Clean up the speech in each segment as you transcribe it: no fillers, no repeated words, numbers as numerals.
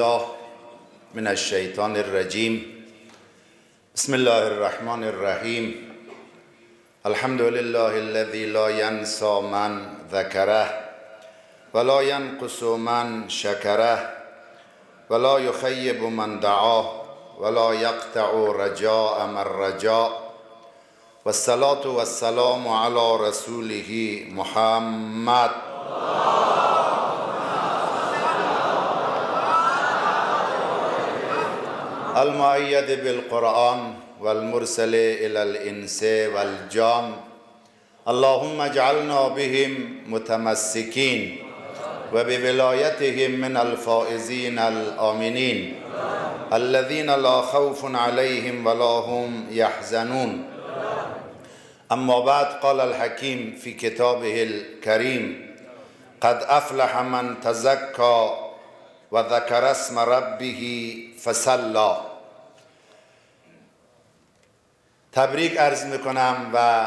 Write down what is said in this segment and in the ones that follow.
بالله من الشیطان الرجیم. بسم الله الرحمن الرحیم. الحمد لله الذي لا ينسى من ذكره ولا ينقص من شكره ولا يخيب من دعاه ولا يقطع رجاء من رجاء والصلاة والسلام على رسوله محمد المؤيد بالقرآن والمرسل إلى الإنس والجان. اللهم اجعلنا بهم متمسكين وبولايتهم من الفائزين الآمنين الذين لا خوف عليهم ولا هم يحزنون. اما بعد، قال الحكيم في كتابه الكريم: قد أفلح من تزكى وذكر اسم ربه فصلى. تبریک عرض میکنم و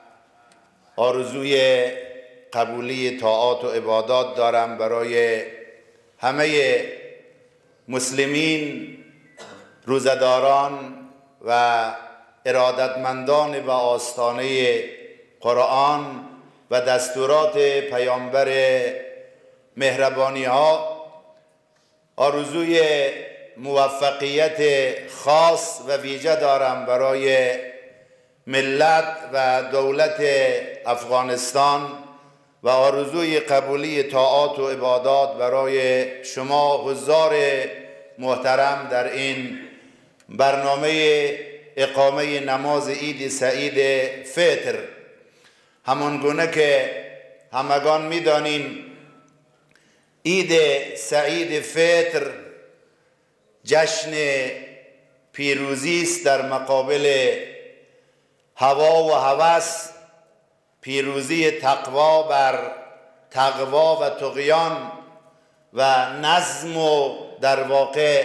آرزوی قبولی طاعات و عبادات دارم برای همه مسلمین، روزداران و ارادتمندان و آستانه قرآن و دستورات پیامبر مهربانی ها. آرزوی موفقیت خاص و ویژه دارم برای ملت و دولت افغانستان و آرزوی قبولی طاعات و عبادات برای شما حضار محترم در این برنامه اقامه نماز عید سعید فطر. همانگونه که همگان می‌دانیم عید سعید فطر جشن پیروزی است در مقابل هوا و هوس، پیروزی تقوا بر تقوا و طغیان و نظم و در واقع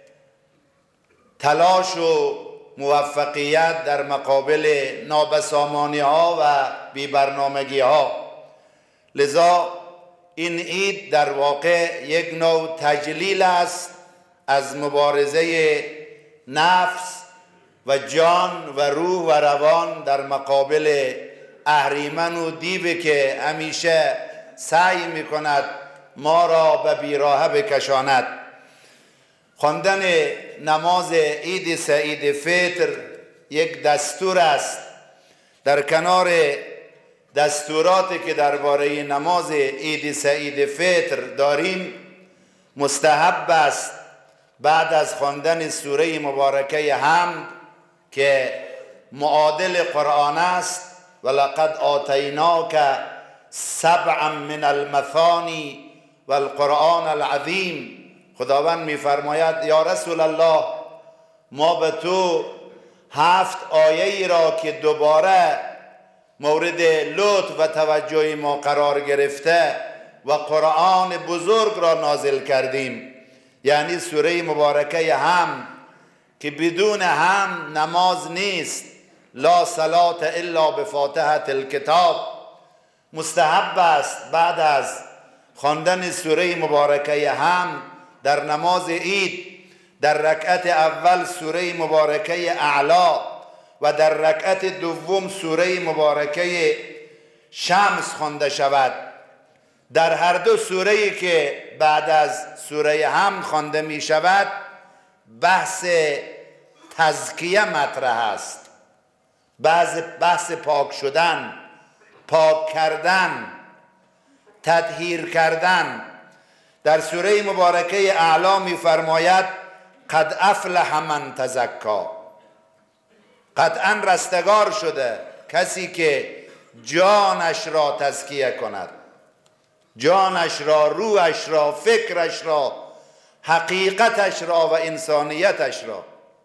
تلاش و موفقیت در مقابل نابسامانی ها و بی‌برنامگی ها. لذا این عید در واقع یک نوع تجلیل است از مبارزه نفس و جان و روح و روان در مقابل اهریمن و دیوی که همیشه سعی میکند ما را به بیراهه بکشاند. خواندن نماز عید سعید فطر یک دستور است. در کنار دستوراتی که درباره نماز عید سعید فطر داریم، مستحب است بعد از خواندن سوره مبارکه حمد که معادل قرآن است: ولقد آتیناک سبعا من المثانی والقرآن العظیم. خداوند میفرماید یا رسول الله، ما به تو 7 آیه را که دوباره مورد لطف و توجه ما قرار گرفته و قرآن بزرگ را نازل کردیم، یعنی سوره مبارکه حمد که بدون حمد نماز نیست. لا صلاة الا بفاتحة الکتاب. مستحب است بعد از خواندن سوره مبارکه حمد در نماز عید در رکعت اول سوره مبارکه اعلی و در رکعت دوم سوره مبارکه شمس خوانده شود. در هر دو سوره‌ای که بعد از سوره حمد خوانده می شود بحث تزکیه مطرح است، بحث پاک شدن، پاک کردن، تطهیر کردن. در سوره مبارکه اعلی می فرماید قد افلح من تزکا. قطعا رستگار شده کسی که جانش را تزکیه کند، جانش را، روحش را، فکرش را، حقیقتش را و انسانیتش را.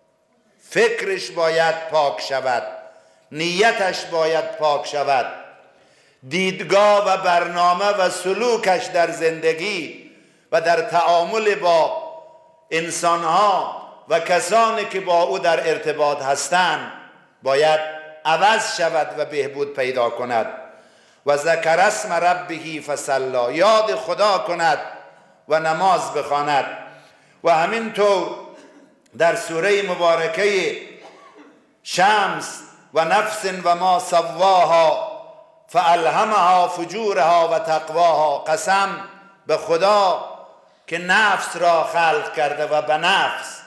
فکرش باید پاک شود، نیتش باید پاک شود، دیدگاه و برنامه و سلوکش در زندگی و در تعامل با انسانها و کسانی که با او در ارتباط هستند باید عوض شود و بهبود پیدا کند. و ذکر اسم ربه فصلی، یاد خدا کند و نماز بخواند. و همینطور در سوره مبارکه شمس و نفس و ما سواها فالهمها فجورها و تقواها، قسم به خدا که نفس را خلق کرده و به نفس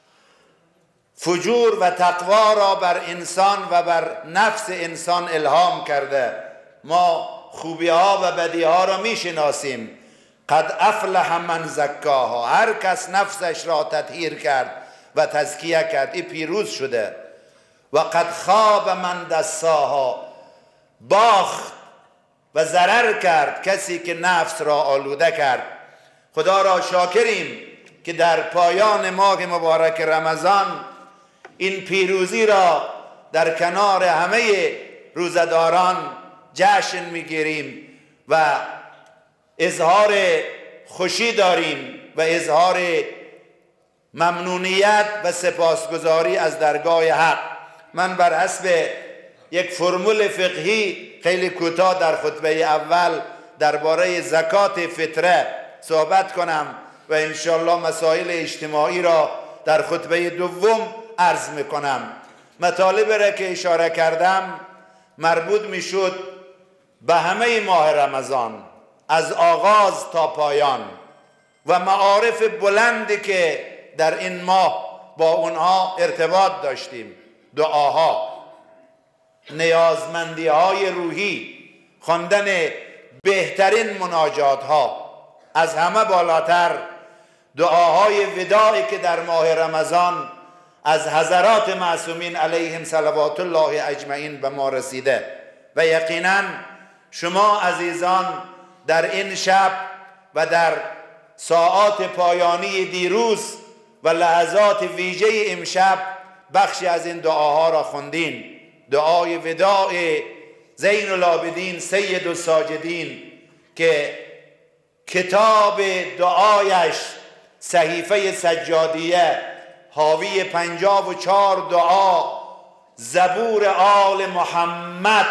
فجور و تقوا را بر انسان و بر نفس انسان الهام کرده. ما خوبی ها و بدی ها را می شناسیم. قد افلح من زکاها، هر کس نفسش را تطهیر کرد و تزکیه کرد این پیروز شده. و قد خواب من دساها، باخت و ضرر کرد کسی که نفس را آلوده کرد. خدا را شاکریم که در پایان ماه مبارک رمضان این پیروزی را در کنار همه روزداران جشن میگیریم و اظهار خوشی داریم و اظهار ممنونیت و سپاسگزاری از درگاه حق. من بر حسب یک فرمول فقهی خیلی کوتاه در خطبه اول درباره زکات فطره صحبت کنم و انشالله مسائل اجتماعی را در خطبه دوم عرض میکنم. مطالب را که اشاره کردم مربوط میشد به همه ماه رمضان از آغاز تا پایان و معارف بلندی که در این ماه با اونها ارتباط داشتیم، دعاها، نیازمندی های روحی، خواندن بهترین مناجات ها، از همه بالاتر دعاهای وداعی که در ماه رمضان از حضرات معصومین علیهم صلوات الله اجمعین به ما رسیده و یقینا شما عزیزان در این شب و در ساعات پایانی دیروز و لحظات ویژه امشب بخشی از این دعاها را خوندین. دعای وداع زین العابدین سید الساجدین که کتاب دعایش صحیفه سجادیه حاوی 54 دعا زبور آل محمد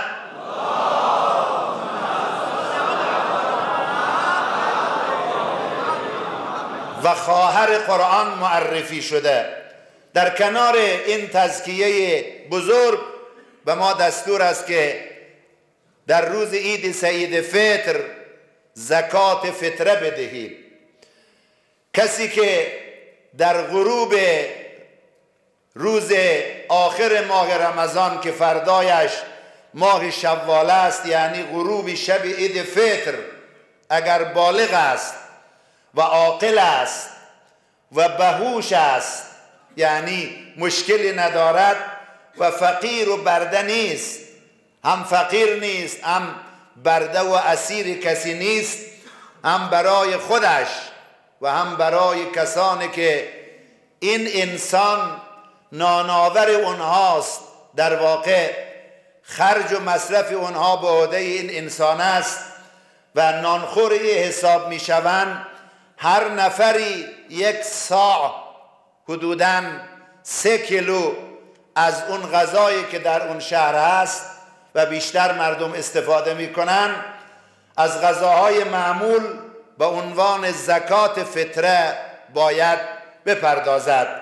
و خواهر قرآن معرفی شده. در کنار این تزکیه بزرگ به ما دستور است که در روز عید سعید فطر زکات فطره بدهید. کسی که در غروب روز آخر ماه رمضان که فردایش ماه شوال است، یعنی غروب شب عید فطر، اگر بالغ است و عاقل است و بهوش است، یعنی مشکلی ندارد و فقیر و برده نیست، هم فقیر نیست هم برده و اسیر کسی نیست، هم برای خودش و هم برای کسانی که این انسان نانآور اونهاست، در واقع خرج و مصرف اونها به عهده این انسان است و نانخوری حساب می شوند. هر نفری 1 صاع حدوداً 3 کیلو از اون غذایی که در اون شهر هست و بیشتر مردم استفاده می کنن از غذاهای معمول به عنوان زکات فطره باید بپردازد.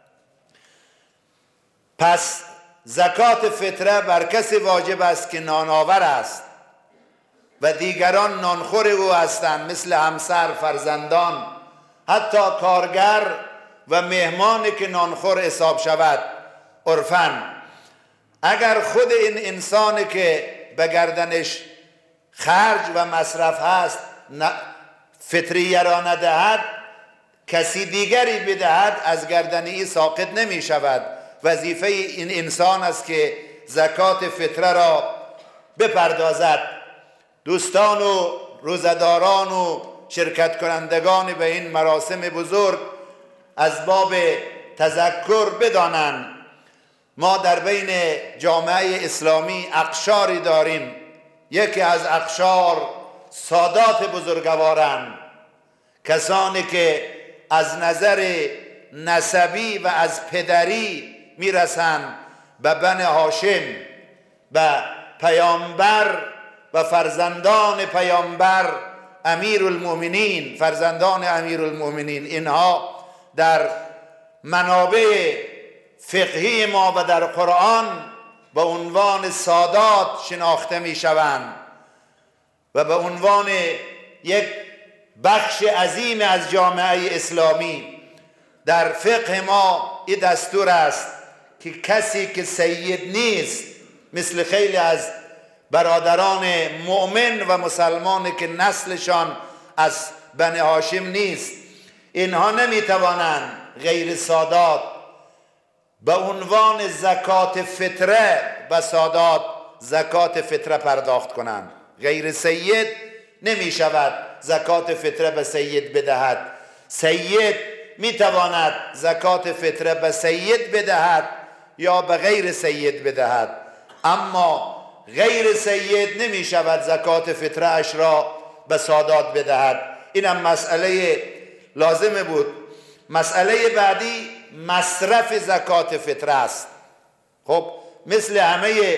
پس زکات فطره بر کسی واجب است که نانآور است و دیگران نانخور او هستند، مثل همسر، فرزندان، حتی کارگر و مهمانی که نانخور حساب شود عرفاً. اگر خود این انسانی که به گردنش خرج و مصرف هست فطریه را ندهد، کسی دیگری بدهد، از گردن ای ساقط نمی شود. وظیفه این انسان است که زکات فطره را بپردازد. دوستان و روزداران و شرکت کنندگان به این مراسم بزرگ از باب تذکر بدانند ما در بین جامعه اسلامی اقشاری داریم. یکی از اقشار سادات بزرگوارند، کسانی که از نظر نسبی و از پدری میرسند به بن هاشم، به پیامبر و فرزندان پیامبر، امیر المؤمنین، فرزندان امیر المؤمنین. اینها در منابع فقهی ما و در قرآن به عنوان سادات شناخته می شوند و به عنوان یک بخش عظیم از جامعه اسلامی. در فقه ما این دستور است که کسی که سید نیست، مثل خیلی از برادران مؤمن و مسلمان که نسلشان از بنی هاشم نیست، اینها نمیتوانند غیر سادات به عنوان زکات فطره و سادات زکات فطره پرداخت کنند. غیر سید نمی شود زکات فطره به سید بدهد. سید می تواند زکات فطره به سید بدهد یا به غیر سید بدهد، اما غیر سید نمی شود زکات فطره اش را به سادات بدهد. اینم مسئله لازمه بود. مسئله بعدی مصرف زکات فطره است. خب مثل همه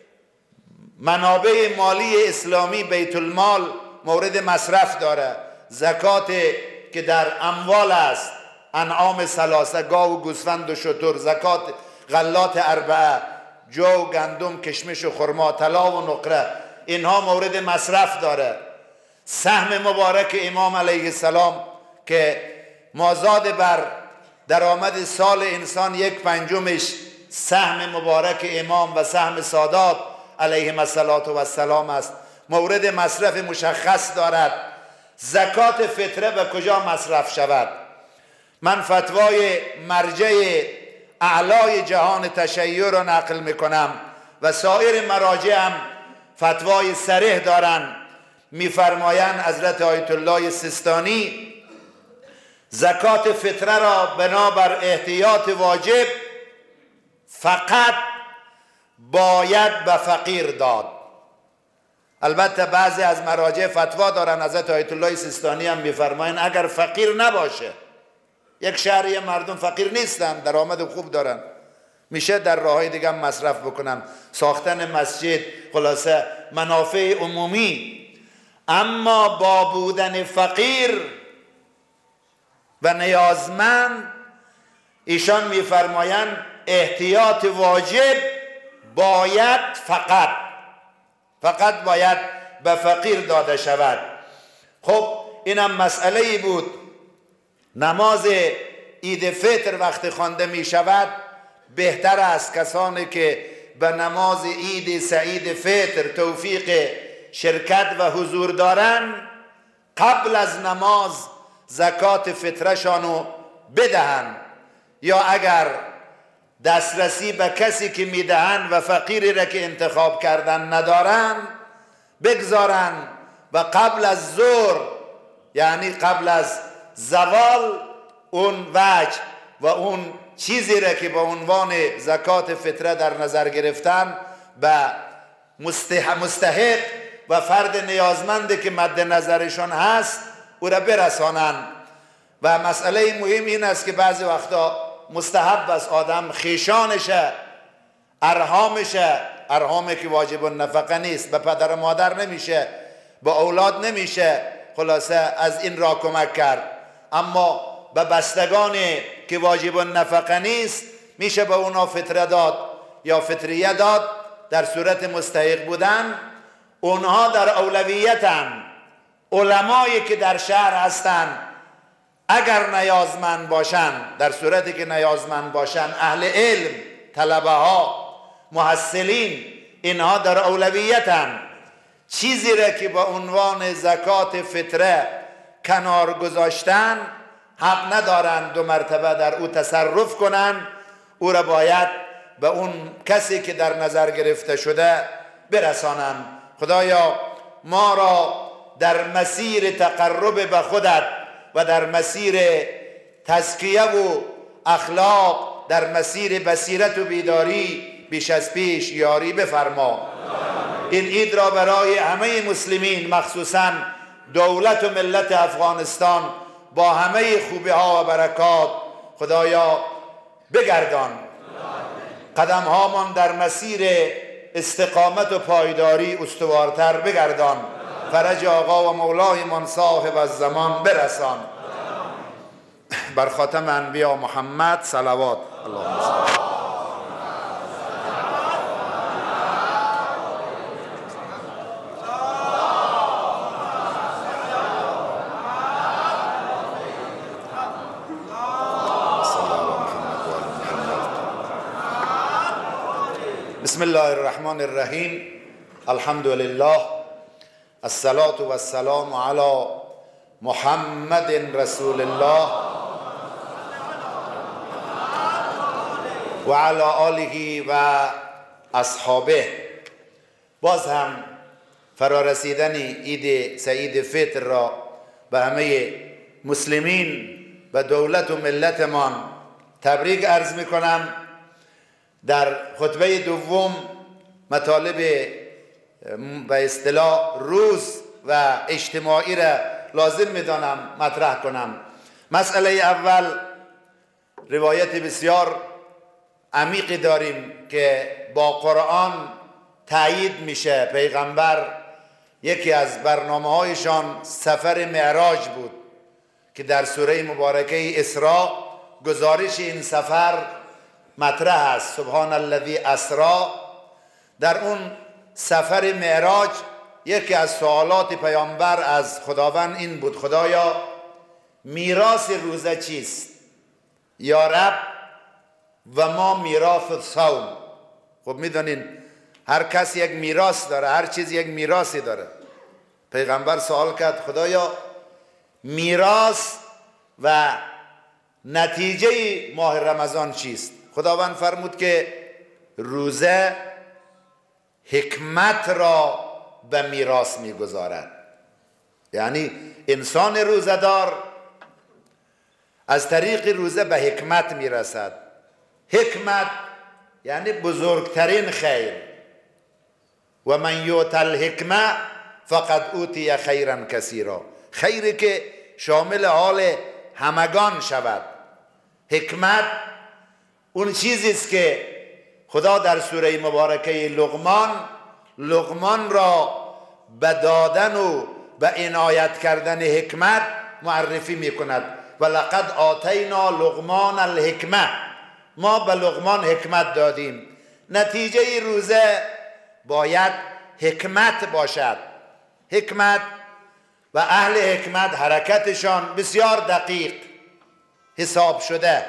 منابع مالی اسلامی بیت المال مورد مصرف داره. زکات که در اموال است، انعام ثلاثه، گاو و گوسفند و شتر، زکات غلات اربعه، جو، گندم، کشمش و خرما، طلا و نقره، اینها مورد مصرف داره. سهم مبارک امام علیه السلام که مازاد بر درآمد سال انسان 1/5 سهم مبارک امام و سهم سادات علیهم السلام است، مورد مصرف مشخص دارد. زکات فطره به کجا مصرف شود؟ من فتوای مرجع اعلای جهان تشیع را نقل میکنم و سایر مراجع هم فتوای صریح دارن. میفرمایند حضرت آیت الله سیستانی زکات فطره را بنابر احتیاط واجب فقط باید به فقیر داد. البته بعضی از مراجع فتوا دارن، حضرت آیت الله سیستانی هم میفرمایند اگر فقیر نباشه، یک شهری مردم فقیر نیستن، درآمد خوب دارن، میشه در راههای دیگه مصرف بکنن، ساختن مسجد، خلاصه منافع عمومی. اما با بودن فقیر و نیازمند، ایشان میفرمایند احتیاط واجب باید فقط باید به فقیر داده شود. خب اینم مسئله بود. نماز عید فطر وقتی خوانده می شود، بهتر است کسانی که به نماز عید سعید فطر توفیق شرکت و حضور دارن قبل از نماز زکات فطرشانو بدهن، یا اگر دسترسی به کسی که میدهن و فقیری را که انتخاب کردن ندارن بگذارن و قبل از ظهر، یعنی قبل از زوال، اون وجه و اون چیزی را که به عنوان زکات فطره در نظر گرفتن به مستحق و فرد نیازمندی که مد نظرشان هست او را برسانن. و مسئله مهم این است که بعضی وقتا مستحب است آدم خیشانشه، ارهامی که واجب النفقه نیست، به پدر و مادر نمیشه، به اولاد نمیشه، خلاصه از این را کمک کرد. اما به بستگانی که واجب النفقه نیست میشه به اونا فطره داد یا فطریه داد در صورت مستحق بودن. اونها در اولویتن. علمایی که در شهر هستن اگر نیازمند باشن، در صورتی که نیازمند باشن، اهل علم، طلبه ها، محصلین، اینها در اولویتن. چیزی را که به عنوان زکات فطره کنار گذاشتن حق ندارن 2 مرتبه در او تصرف کنن، او را باید به اون کسی که در نظر گرفته شده برسانن. خدایا ما را در مسیر تقرب به خودت و در مسیر تزکیه و اخلاق، در مسیر بصیرت و بیداری بیش از پیش یاری بفرما. این عید را برای همه مسلمین، مخصوصا دولت و ملت افغانستان با همه خوبی ها و برکات خدایا بگردان. قدم هامان در مسیر استقامت و پایداری استوارتر بگردان. فرج آقا و مولای من صاحب الزمان برسان. بر خاتم انبیا محمد صلوات. اللهم صل. بسم الله الرحمن الرحیم. الحمد لله، الصلاة و السلام علی محمد رسول الله و علی آله و اصحابه. باز هم فرارسیدن عید سعید فطر را به همه مسلمین و دولت و ملتمان تبریک عرض می کنم. در خطبه دوم مطالب به اصطلاح روز و اجتماعی را لازم میدانم مطرح کنم. مسئله اول، روایت بسیار عمیقی داریم که با قرآن تایید میشه. پیغمبر یکی از برنامه‌هایشان سفر معراج بود که در سوره مبارکه اسراء گزارش این سفر مطرح است. سبحان الذی اسری. در اون سفر معراج یکی از سوالات پیامبر از خداوند این بود: خدایا میراث روزه چیست؟ یا رب و ما میراث الصوم. خب میدونین هر کس یک میراث داره، هر چیز یک میراثی داره. پیغمبر سوال کرد خدایا میراث و نتیجه ماه رمضان چیست؟ خداوند فرمود که روزه حکمت را به میراث میگذارد. یعنی انسان روزه‌دار از طریق روزه به حکمت میرسد. حکمت یعنی بزرگترین خیر. و من یؤت الحکمه فقد اوتی خیرا کثیرا. خیری که شامل حال همگان شود. حکمت اون چیزی است که خدا در سوره مبارکه لقمان را به دادن و به عنایت کردن حکمت معرفی می کند. و لقد آتینا لقمان الحکمه. ما به لقمان حکمت دادیم. نتیجه روزه باید حکمت باشد. حکمت و اهل حکمت حرکتشان بسیار دقیق حساب شده،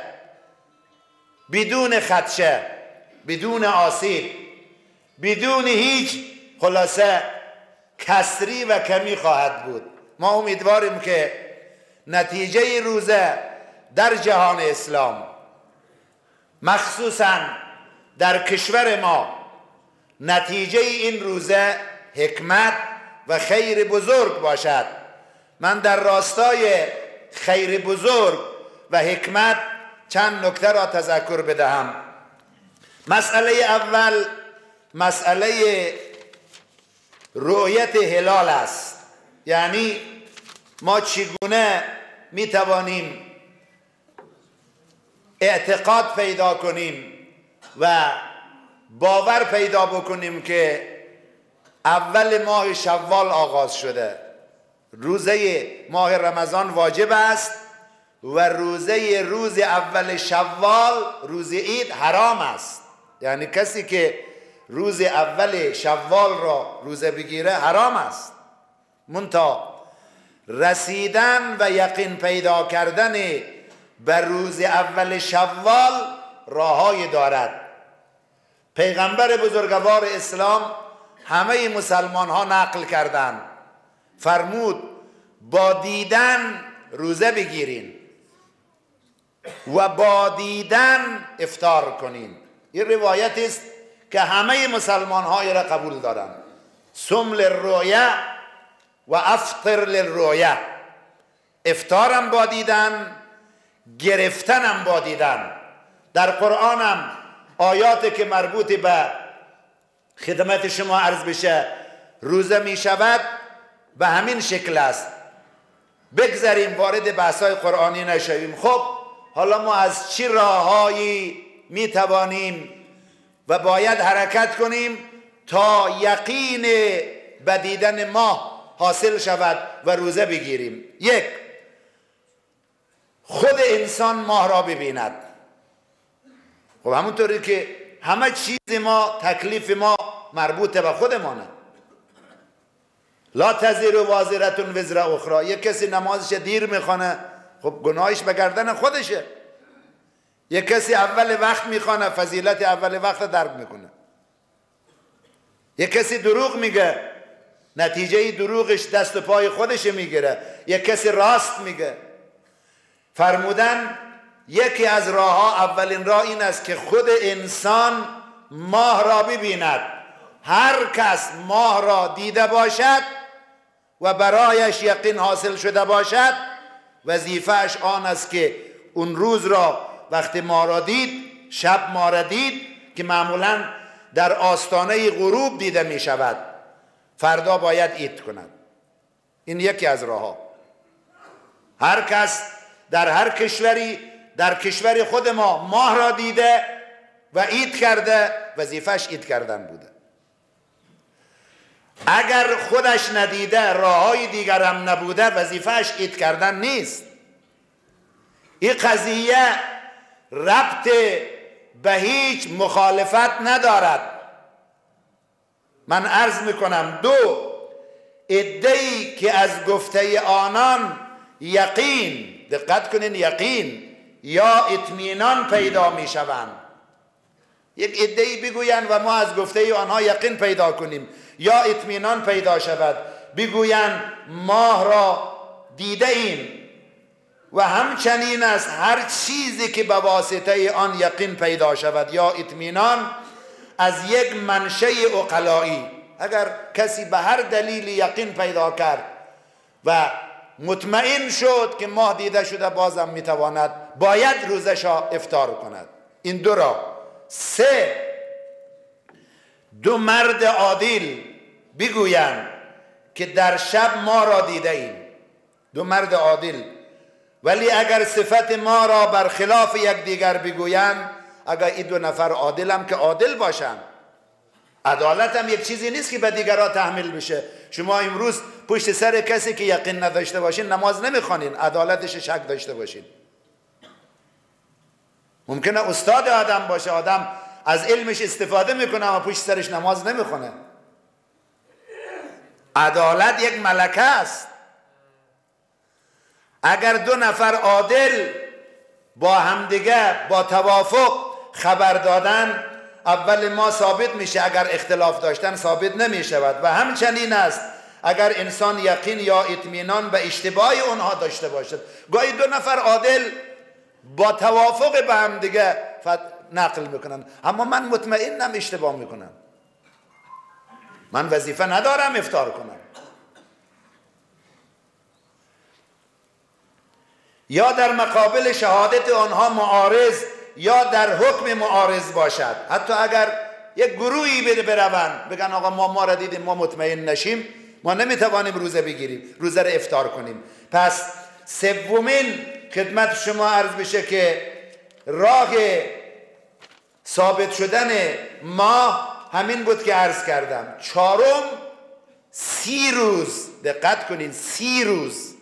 بدون خدشه، بدون آسیب، بدون هیچ خلاصه کسری و کمی خواهد بود. ما امیدواریم که نتیجه روزه در جهان اسلام، مخصوصا در کشور ما، نتیجه این روزه حکمت و خیر بزرگ باشد. من در راستای خیر بزرگ و حکمت چند نکته را تذکر بدهم. مسئله اول مسئله رؤیت هلال است. یعنی ما چگونه می توانیم اعتقاد پیدا کنیم و باور پیدا بکنیم که اول ماه شوال آغاز شده. روزه ماه رمضان واجب است و روز اول شوال، روز عید، حرام است. یعنی کسی که روز اول شوال را روزه بگیره حرام است. منتها رسیدن و یقین پیدا کردن به روز اول شوال راههای دارد. پیغمبر بزرگوار اسلام همه مسلمان ها نقل کردند، فرمود با دیدن روزه بگیرین و با دیدن افطار کنین. این روایت است که همه مسلمان های را قبول دارند. صم للرؤیا و افطر للرؤیا. افطارم با دیدن، گرفتنم با دیدن. در قرآنم آیاتی که مربوط به خدمت شما عرض بشه روزه می شود به همین شکل است. بگذاریم وارد بحث‌های قرآنی نشویم. خب حالا ما از چه راههایی می توانیم و باید حرکت کنیم تا یقین به دیدن ماه حاصل شود و روزه بگیریم؟ یک، خود انسان ماه را ببیند. خب همونطوری که همه چیز ما، تکلیف ما مربوط به خودمانه. لا تزر وازرة وزر اخرى. یک کسی نمازش دیر میخوانه، خب گناهش به گردن خودشه. یک کسی اول وقت میخوانه، فضیلت اول وقت درک میکنه. یک کسی دروغ میگه، نتیجه دروغش دست و پای خودش میگیره. یک کسی راست میگه. فرمودن یکی از راه ها، اولین راه این است که خود انسان ماه را ببیند. هر کس ماه را دیده باشد و برایش یقین حاصل شده باشد، وظیفهش آن است که اون روز را وقتی ماه را دید، شب ماه را دید که معمولا در آستانه غروب دیده می شود، فردا باید عید کند. این یکی از راه ها. هر کس در هر کشوری، در کشور خود ما ماه را دیده و عید کرده، وظیفهش عید کردن بوده. اگر خودش ندیده، راههای دیگر هم نبوده، وظیفهش عید کردن نیست. این قضیه ربط به هیچ مخالفت ندارد. من عرض میکنم دو عده‌ای که از گفته آنان یقین، دقت کنین، یقین یا اطمینان پیدا میشوند. یک عده‌ای بگویند و ما از گفته آنها یقین پیدا کنیم یا اطمینان پیدا شود، بگویند ماه را دیده ایم و همچنین است هر چیزی که به واسطه آن یقین پیدا شود یا اطمینان از یک منشأ عقلایی. اگر کسی به هر دلیل یقین پیدا کرد و مطمئن شد که ماه دیده شده، بازم میتواند باید روزش را افطار کند. این دو راه. سه، دو مرد عادل بگویند که در شب ما را دیده ایم. دو مرد عادل، ولی اگر صفت ما را برخلاف یکدیگر بگویند، اگر این دو نفر عادل هم که عادل باشند. عدالت هم یک چیزی نیست که به دیگرها تحمیل بشه. شما امروز پشت سر کسی که یقین نداشته باشین نماز نمیخوانین، عدالتش شک داشته باشین. ممکنه استاد آدم باشه، آدم از علمش استفاده میکنه اما پشت سرش نماز نمیخونه. عدالت یک ملکه است. اگر دو نفر عادل با همدیگه با توافق خبر دادن، اول ما ثابت میشه، اگر اختلاف داشتن ثابت نمیشود. و همچنین است اگر انسان یقین یا اطمینان به اشتباه اونها داشته باشد. گاهی دو نفر عادل با توافق به هم دیگه نقل میکنن، اما من مطمئنم اشتباه میکنم، من وظیفه ندارم افطار کنم. یا در مقابل شهادت آنها معارض یا در حکم معارض باشد. حتی اگر یک گروهی بروند بگن آقا ما را دیدیم، ما مطمئن نشیم، ما نمیتوانیم روزه بگیریم، روزه را افطار کنیم. پس سومین خدمت شما عرض بشه که راه ثابت شدن ماه همین بود که عرض کردم. چهارم، 30 روز، دقت کنین، 30 روز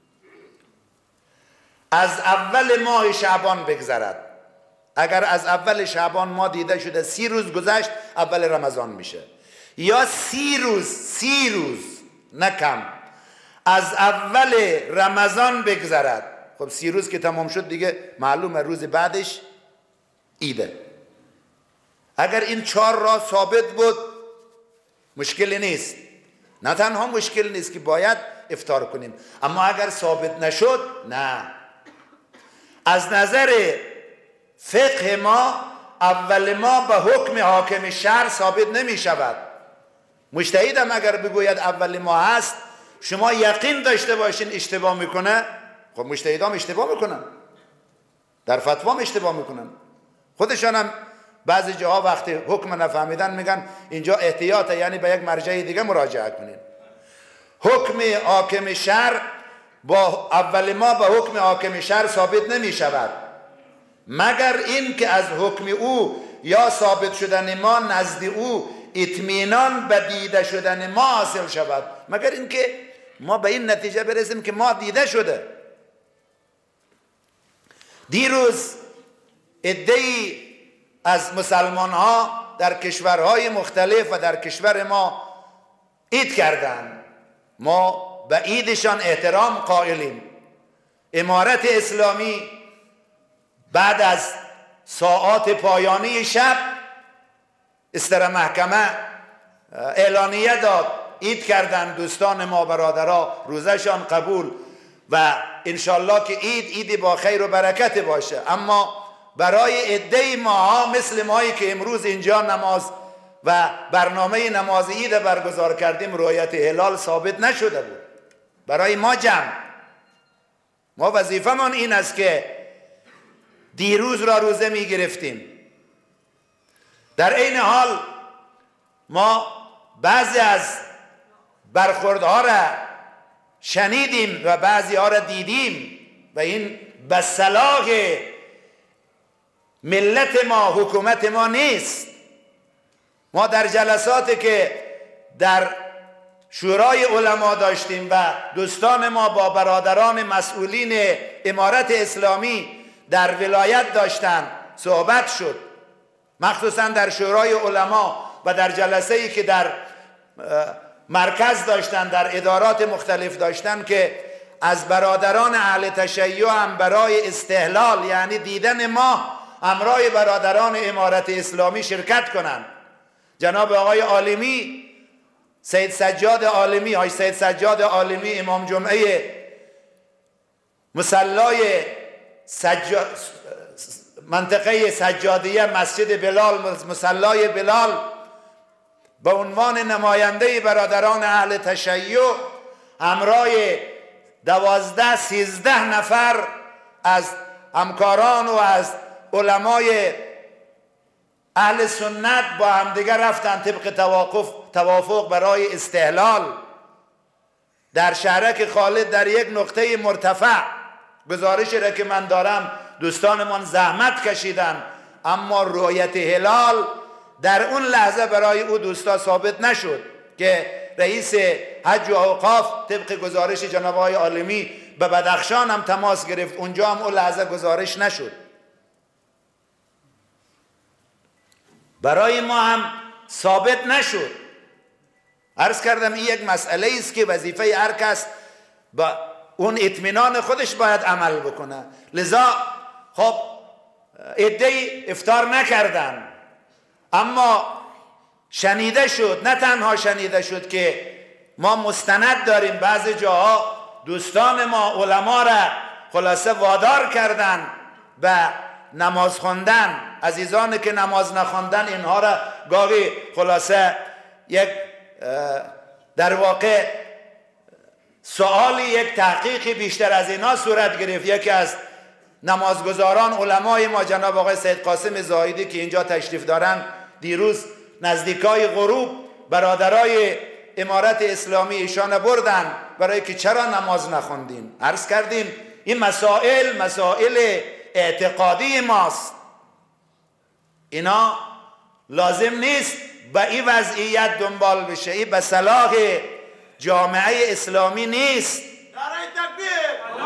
از اول ماه شعبان بگذرد. اگر از اول شعبان ماه دیده شده 30 روز گذشت، اول رمضان میشه. یا 30 روز نه کم از اول رمضان بگذرد. خب 30 روز که تمام شد دیگه معلومه روز بعدش عیده. اگر این 4 راه ثابت بود مشکلی نیست. نه تنها مشکل نیست که باید افطار کنیم، اما اگر ثابت نشد نه. از نظر فقه ما اول ما به حکم حاکم شرع ثابت نمی شود. مجتهد هم اگر بگوید اول ما هست، شما یقین داشته باشین اشتباه میکنه. خب مجتهد هم اشتباه میکنن، در فتوا هم اشتباه میکنن. خودشان هم بعضی جاها وقتی حکم نفهمیدن میگن اینجا احتیاطه، یعنی به یک مرجع دیگه مراجعه کنین. حکم حاکم شرع با اول ما به حکم حاکم شرع ثابت نمی شود، مگر این که از حکم او یا ثابت شدن ما نزد او اطمینان به دیده شدن ما حاصل شود، مگر این که ما به این نتیجه برسیم که ما دیده شده. دیروز عده‌ای از مسلمان ها در کشورهای مختلف و در کشور ما عید کردند. ما به عیدشان احترام قائلیم. امارت اسلامی بعد از ساعات پایانی شب استر محکمه اعلانیه داد عید کردن دوستان ما، برادرها، روزشان قبول و انشالله که عید با خیر و برکت باشه. اما برای عده ماها مثل مایی که امروز اینجا نماز و برنامه نماز عید برگزار کردیم رؤیت هلال ثابت نشده بود. برای ما جمع، ما وظیفه‌مان این است که دیروز را روزه می گرفتیم. در این حال ما بعضی از برخوردها را شنیدیم و بعضی ها را دیدیم و این به صلاح ملت ما، حکومت ما نیست. ما در جلساتی که در شورای علما داشتیم و دوستان ما با برادران مسئولین امارت اسلامی در ولایت داشتن صحبت شد، مخصوصا در شورای علما و در جلسه‌ای که در مرکز داشتن، در ادارات مختلف داشتن، که از برادران اهل تشیع هم برای استهلال یعنی دیدن ماه همراه برادران امارت اسلامی شرکت کنند. جناب آقای عالمی، سید سجاد عالمی، های سید سجاد عالمی امام جمعه مصلای منطقه سجادیه مسجد بلال، مصلای بلال، به عنوان نماینده برادران اهل تشیع همراه 12-13 نفر از همکاران و از علمای اهل سنت با همدیگر رفتن طبق توافق برای استهلال در شهرک خالد در یک نقطه مرتفع. گزارشی را که من دارم دوستانمان زحمت کشیدن، اما رؤیت هلال در اون لحظه برای او دوستا ثابت نشد که رئیس حج و اوقاف طبق گزارش جناب آقای عالمی به بدخشان هم تماس گرفت، اونجا هم اون لحظه گزارش نشد. برای ما هم ثابت نشد. عرض کردم این یک مسئله است که وظیفه هر کس با اون اطمینان خودش باید عمل بکنه. لذا خب عده‌ای افطار نکردن، اما شنیده شد، نه تنها شنیده شد که ما مستند داریم، بعضی جاها دوستان ما علما را خلاصه وادار کردن به نماز خواندن. عزیزانی که نماز نخواندن اینها را گاهی خلاصه یک در واقع سوالی، یک تحقیقی بیشتر از اینا صورت گرفت. یکی از نمازگزاران علمای ما جناب آقای سید قاسم زاهدی که اینجا تشریف دارن، دیروز نزدیکای غروب برادرای امارت اسلامی ایشان بردن برای که چرا نماز نخوندین. عرض کردیم این مسائل اعتقادی ماست، اینا لازم نیست به این وضعیت دنبال بشه، این به صلاح جامعه اسلامی نیست. نعره تکبیر!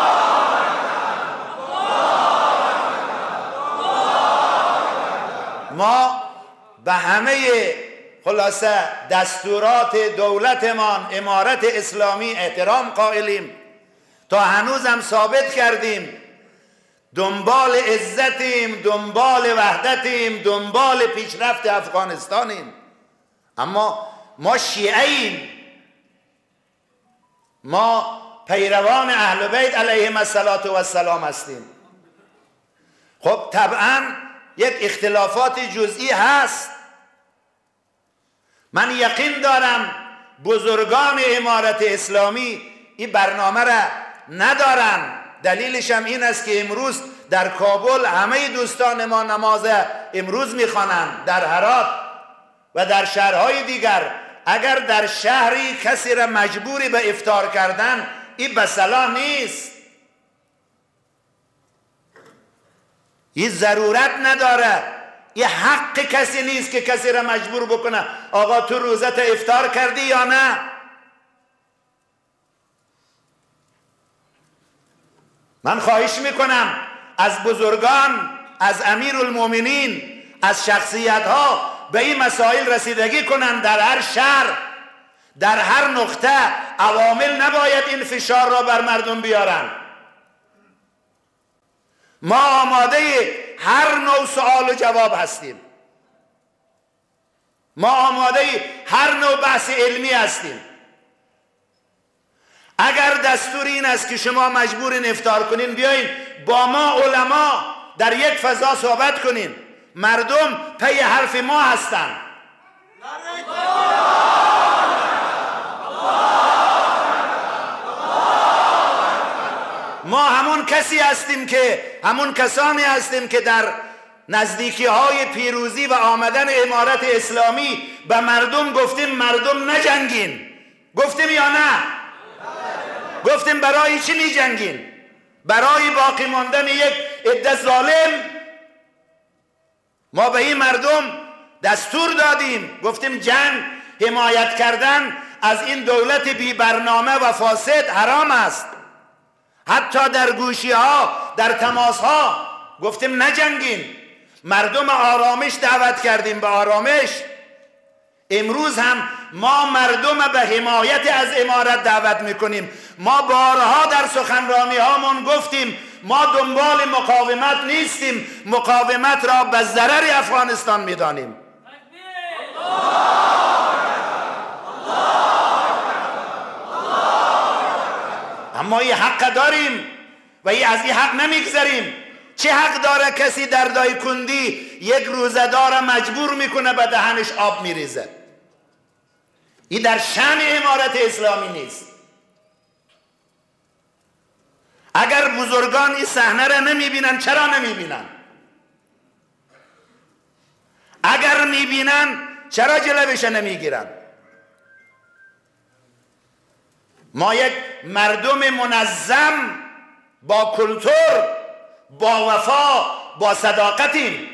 ما به همه خلاصه دستورات دولتمان امارت اسلامی احترام قائلیم. تا هنوزم ثابت کردیم دنبال عزتیم، دنبال وحدتیم، دنبال پیشرفت افغانستانیم. اما ما شیعه‌ایم، ما پیروان اهل بیت علیهم السلام هستیم. خب طبعا یک اختلافات جزئی هست. من یقین دارم بزرگان امارت اسلامی این برنامه را ندارن. دلیلش هم این است که امروز در کابل همه دوستان ما نماز امروز میخوانند، در هرات و در شهرهای دیگر. اگر در شهری کسی را مجبوری به افطار کردن، این به صلاح نیست، این ضرورت نداره، این حق کسی نیست که کسی را مجبور بکنه آقا تو روزت افطار کردی یا نه. من خواهش میکنم از بزرگان، از امیرالمومنین، از شخصیت ها به این مسائل رسیدگی کنند. در هر شهر، در هر نقطه عوامل نباید این فشار را بر مردم بیارن. ما آماده هر نوع سوال و جواب هستیم. ما آماده هر نوع بحث علمی هستیم. اگر دستور این است که شما مجبورین افطار کنین، بیاین با ما علما در یک فضا صحبت کنین. مردم پی حرف ما هستند. ما همون کسانی هستیم که در نزدیکی های پیروزی و آمدن امارت اسلامی به مردم گفتیم مردم نجنگین. گفتیم یا نه؟ گفتیم برای چی می جنگین؟ برای باقی ماندن یک عده ظالم؟ ما به این مردم دستور دادیم، گفتیم جنگ، حمایت کردن از این دولت بی برنامه و فاسد حرام است. حتی در گوشی ها، در تماس ها گفتیم نجنگین. مردم آرامش دعوت کردیم، به آرامش. امروز هم ما مردم به حمایت از امارت دعوت میکنیم. ما بارها در سخنرانی هامون گفتیم ما دنبال مقاومت نیستیم، مقاومت را به ضرر افغانستان میدانیم. اما این حق داریم و از این حق نمیگذریم. چه حق داره کسی در دایکندی یک روزه‌دار مجبور میکنه به دهنش آب میریزه؟ این در شأن امارت اسلامی نیست. اگر بزرگان این صحنه را نمیبینن، چرا نمیبینن؟ اگر میبینن چرا جلوش نمیگیرن؟ ما یک مردم منظم، با کلتور، با وفا، با صداقتیم.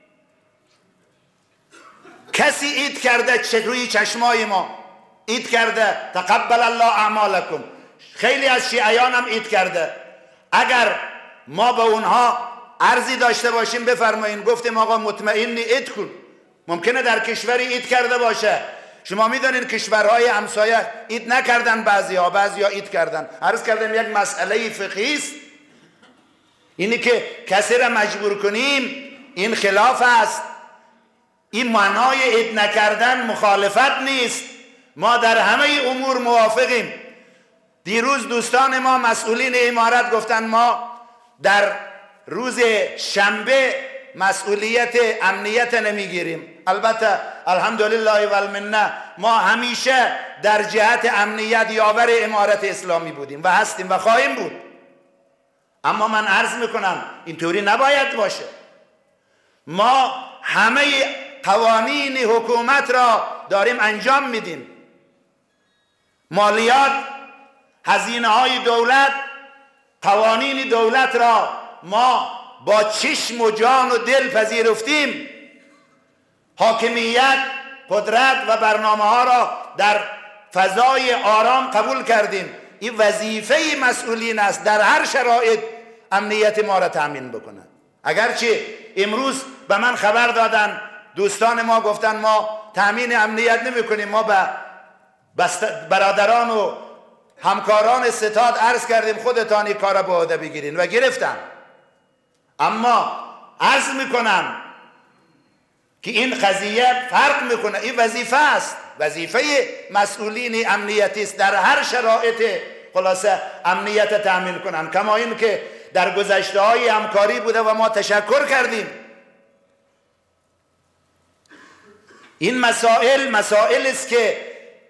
کسی اید کرده روی چشمای ما، اید کرده تقبل الله اعمالکم. خیلی از شیعیان هم اید کرده. اگر ما به اونها عرضی داشته باشیم بفرمایین، گفتیم آقا مطمئنی اید کن. ممکنه در کشوری اید کرده باشه. شما میدونین کشورهای همسایه اید نکردن، بعضیا اید کردن. عرض کردم یک مسئله فقهی است. اینی که کسی را مجبور کنیم این خلاف است. این معنای اید نکردن مخالفت نیست. ما در همه امور موافقیم. دیروز دوستان ما مسئولین امارت گفتن ما در روز شنبه مسئولیت امنیت نمیگیریم. البته الحمدلله و المنه ما همیشه در جهت امنیت یاور امارت اسلامی بودیم و هستیم و خواهیم بود. اما من عرض میکنم اینطوری نباید باشه. ما همه قوانین حکومت را داریم انجام میدیم. مالیات، هزینه های دولت، قوانین دولت را ما با چشم و جان و دل پذیرفتیم. حاکمیت، قدرت و برنامه ها را در فضای آرام قبول کردیم. این وظیفه مسئولین است در هر شرایط امنیت ما را تأمین بکنند. اگرچه امروز به من خبر دادن دوستان ما، گفتن ما تأمین امنیت نمی کنیم. ما به برادران و همکاران ستاد عرض کردیم خودتانی کار به عهده بگیرین و گرفتن. اما عرض میکنم که این قضیه فرق میکنه. این وظیفه است، وظیفه مسئولین امنیتی است در هر شرایط خلاصه امنیت تأمین کنن. کما این که در گذشته های همکاری بوده و ما تشکر کردیم. این مسائل است که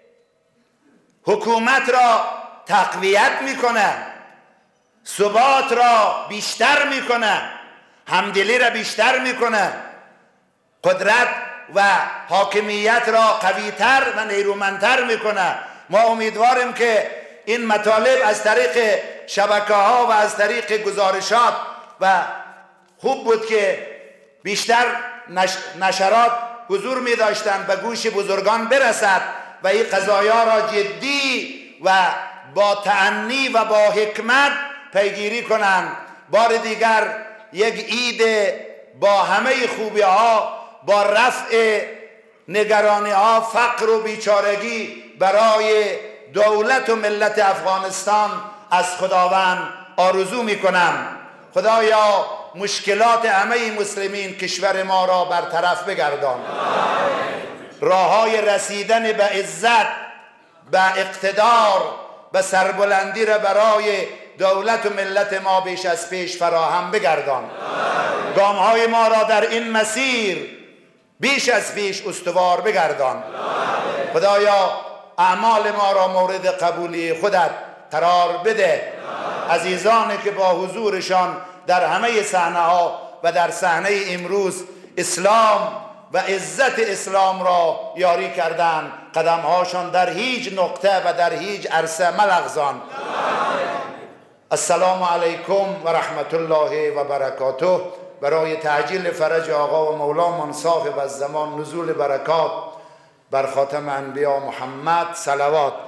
حکومت را تقویت میکنه، ثبات را بیشتر میکنه، همدلی را بیشتر میکنه، قدرت و حاکمیت را قویتر و نیرومندتر میکنه. ما امیدواریم که این مطالب از طریق شبکه ها و از طریق گزارشات و خوب بود که بیشتر نشرات حضور می داشتند به گوش بزرگان برسد و این قضایا را جدی و با تأنی و با حکمت پیگیری کنند. بار دیگر یک عید با همه خوبی ها، با رفع نگرانی ها، فقر و بیچارگی برای دولت و ملت افغانستان از خداوند آرزو می کنم. خدایا مشکلات همه مسلمین کشور ما را برطرف بگردان. راههای رسیدن به عزت، به اقتدار، به سربلندی را برای دولت و ملت ما بیش از پیش فراهم بگردان. گامهای ما را در این مسیر بیش از پیش استوار بگردان. خدایا اعمال ما را مورد قبولی خودت قرار بده. عزیزانی که با حضورشان در همه صحنه ها و در صحنه امروز اسلام و عزت اسلام را یاری کردند، قدم هاشان در هیچ نقطه و در هیچ عرصه ملغزان. السلام علیکم و رحمت الله و برکاته. برای تعجیل فرج آقا و مولامان صاحب الزمان نزول برکات بر خاتم انبیا محمد صلوات.